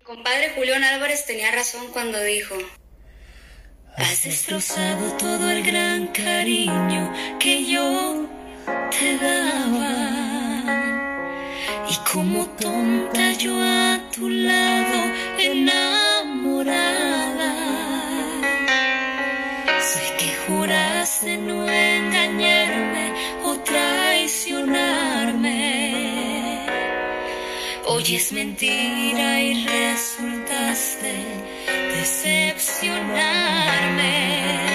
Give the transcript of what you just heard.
Compadre Julián Álvarez tenía razón cuando dijo: has destrozado todo el gran cariño que yo te daba. Y como tonta yo a tu lado enamorada. Sé que juraste no engañarme o traicionarme. Hoy es mentira y resultaste decepcionarme.